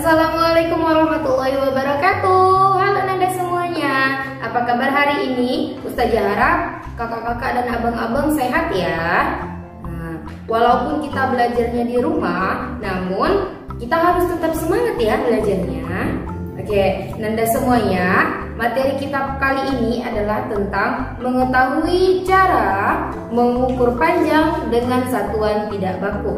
Assalamualaikum warahmatullahi wabarakatuh. Halo Nanda semuanya, apa kabar hari ini? Ustazah harap kakak-kakak dan abang-abang sehat ya. Walaupun kita belajarnya di rumah, namun kita harus tetap semangat ya belajarnya. Oke, Nanda semuanya, materi kita kali ini adalah tentang mengetahui cara mengukur panjang dengan satuan tidak baku.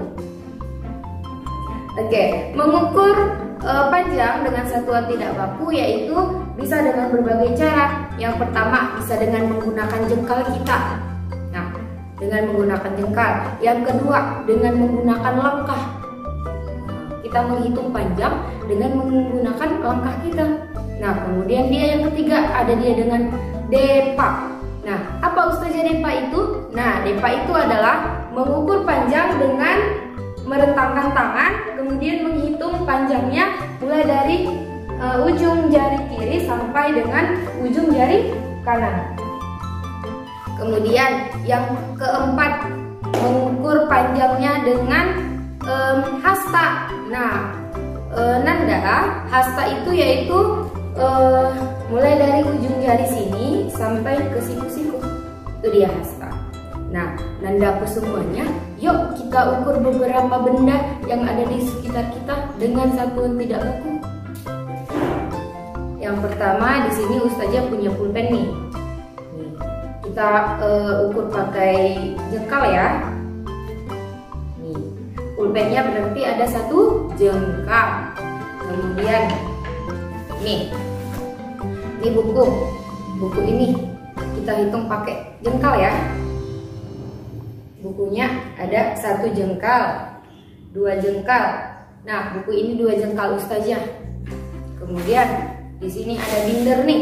Oke, mengukur panjang dengan satuan tidak baku yaitu bisa dengan berbagai cara. Yang pertama bisa dengan menggunakan jengkal kita. Nah, dengan menggunakan jengkal. Yang kedua dengan menggunakan langkah. Kita menghitung panjang dengan menggunakan langkah kita. Nah, kemudian dia yang ketiga ada dia dengan depa. Nah, apa Ustazah depa itu? Nah, depa itu adalah mengukur panjang dengan merentangkan tangan, kemudian menghitung panjangnya mulai dari ujung jari kiri sampai dengan ujung jari kanan. Kemudian yang keempat, mengukur panjangnya dengan hasta. Nah, Nanda, hasta itu yaitu mulai dari ujung jari sini sampai ke siku-siku. Itu dia hasta. Nah, Nanda semuanya, yuk kita ukur beberapa benda yang ada di sekitar kita dengan satuan tidak baku. Yang pertama di sini Ustazah punya pulpen nih. Kita ukur pakai jengkal ya. Nih, pulpennya berarti ada satu jengkal. Kemudian nih buku ini kita hitung pakai jengkal ya. Bukunya ada satu jengkal, dua jengkal. Nah, buku ini dua jengkal Ustazah. Kemudian di sini ada binder nih.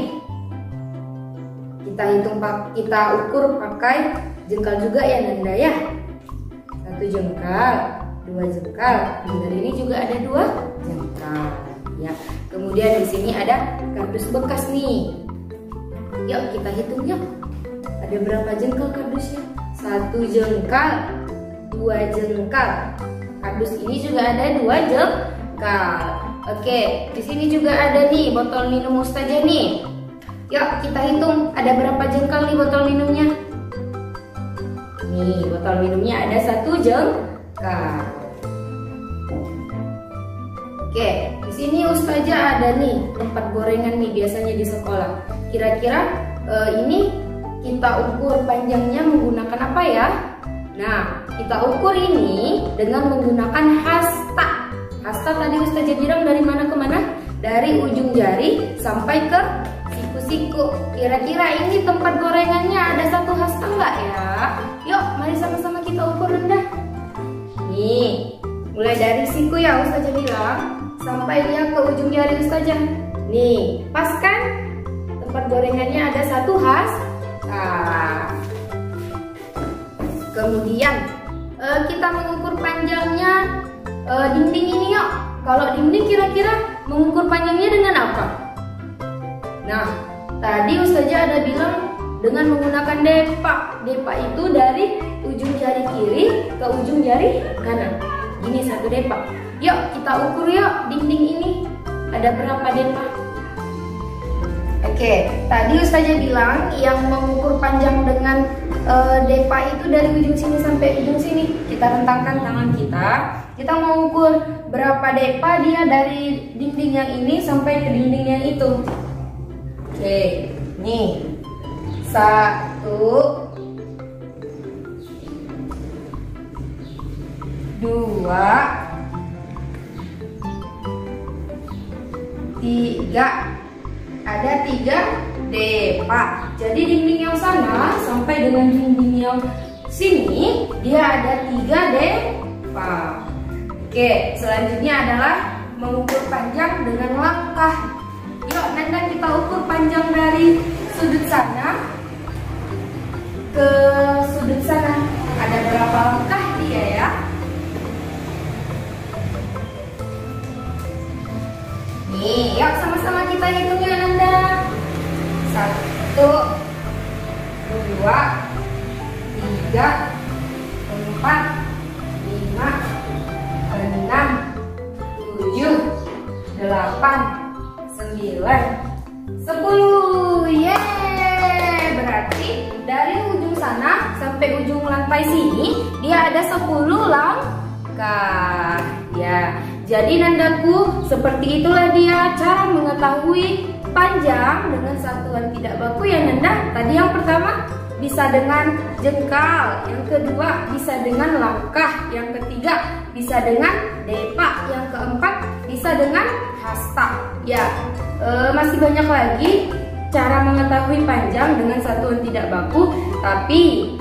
Kita ukur pakai jengkal juga ya Nanda ya. Satu jengkal, dua jengkal. Binder ini juga ada dua jengkal. Ya. Kemudian di sini ada kardus bekas nih. Yuk kita hitung yuk. Ada berapa jengkal kardusnya? Satu jengkal, dua jengkal. Kardus ini juga ada dua jengkal. Oke, di sini juga ada nih botol minum Ustazah nih. Yuk kita hitung ada berapa jengkal nih botol minumnya. Nih botol minumnya ada satu jengkal. Oke, di sini Ustazah ada nih tempat gorengan nih biasanya di sekolah. Kira-kira ini kita ukur panjangnya menggunakan apa ya? Nah, kita ukur ini dengan menggunakan hasta. Hasta tadi Ustazah bilang dari mana ke mana? Dari ujung jari sampai ke siku-siku. Kira-kira ini tempat gorengannya ada satu hasta nggak ya? Yuk, mari sama-sama kita ukur rendah. Nih, mulai dari siku ya Ustazah bilang sampai dia ke ujung jari Ustazah. Nih, pas kan? Tempat gorengannya ada satu hasta. Kemudian kita mengukur panjangnya dinding ini yuk. Kalau dinding kira-kira mengukur panjangnya dengan apa? Nah, tadi Ustazah ada bilang dengan menggunakan depa. Depa itu dari ujung jari kiri ke ujung jari kanan. Ini satu depa. Yuk kita ukur yuk dinding ini. Ada berapa depa? Oke, tadi Ustazah bilang yang mengukur panjang dengan depa itu dari ujung sini sampai ujung sini. Kita rentangkan tangan kita. Kita mau ukur berapa depa dia dari dinding yang ini sampai ke dinding yang itu. Oke, nih 1, 2, 3. Ada 3 depa. Jadi dinding yang sana sampai dengan dinding yang sini dia ada 3 depa. Oke, selanjutnya adalah mengukur panjang dengan langkah. Yuk Nanda kita ukur panjang dari sudut sana ke sudut sana. Ada berapa langkah dia ya? Nih, yuk sama-sama kita hitung ya Nanda. 1, 2, 3, 4, 5, 6, 7, 8, 9, 10. Yeay! Berarti dari ujung sana sampai ujung lantai sini dia ada 10 langkah. Ya, jadi nandaku, seperti itulah dia cara mengetahui panjang dengan satuan tidak baku ya Nanda. Tadi yang pertama bisa dengan jengkal, yang kedua bisa dengan langkah, yang ketiga bisa dengan depa, yang keempat bisa dengan hasta. Ya, masih banyak lagi cara mengetahui panjang dengan satuan tidak baku, tapi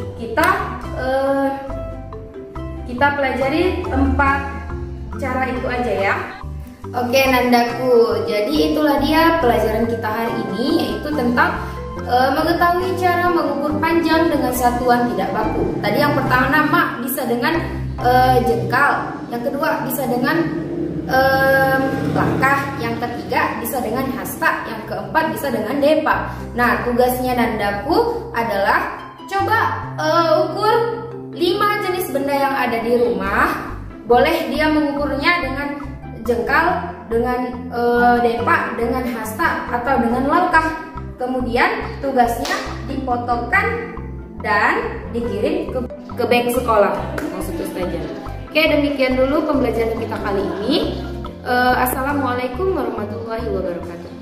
kita pelajari 4 cara itu aja ya. Oke Nandaku, jadi itulah dia pelajaran kita hari ini, yaitu tentang mengetahui cara mengukur panjang dengan satuan tidak baku. Tadi yang pertama nama bisa dengan jengkal, yang kedua bisa dengan langkah, yang ketiga bisa dengan hasta, yang keempat bisa dengan depa. Nah, tugasnya Nandaku adalah coba ukur 5 jenis benda yang ada di rumah. Boleh dia mengukurnya dengan jengkal, dengan depa, dengan hasta, atau dengan langkah. Kemudian tugasnya dipotongkan dan dikirim ke bank sekolah, maksud Ustazah. Oke, demikian dulu pembelajaran kita kali ini. Assalamualaikum warahmatullahi wabarakatuh.